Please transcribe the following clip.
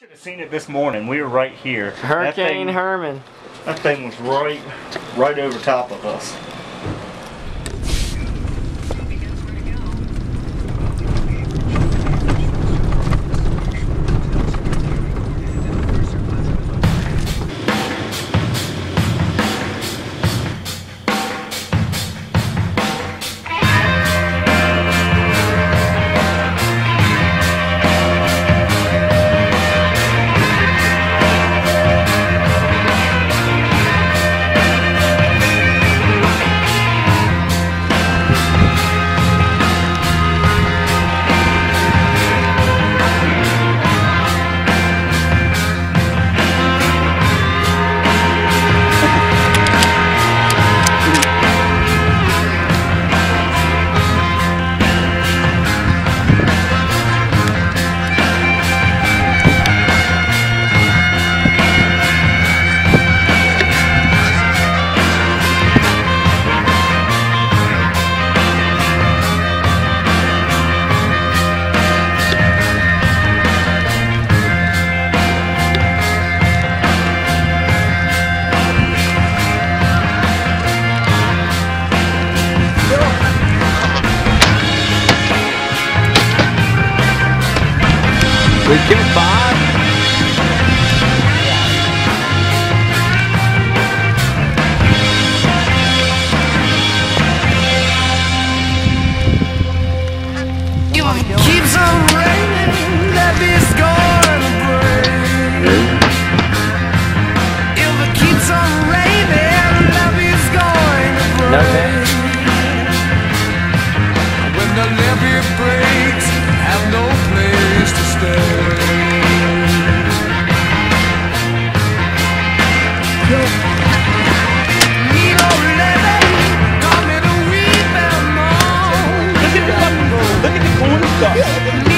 Should have seen it this morning. We were right here. Hurricane Herman. That thing was right over top of us. We killed 5. Keeps on raining, that is gonna break. If it keeps on raining, that is going to break. When the levee breaks, have no place to stay. Need no levee, come in a weep and moan. Look at the corn stuff.